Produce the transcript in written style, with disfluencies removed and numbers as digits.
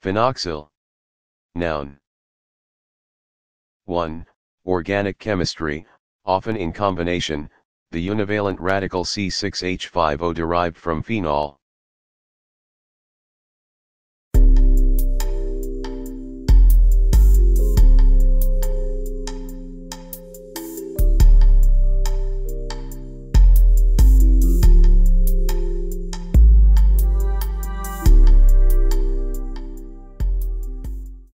Phenoxyl. Noun. 1. Organic chemistry, often in combination, the univalent radical C6H5O derived from phenol.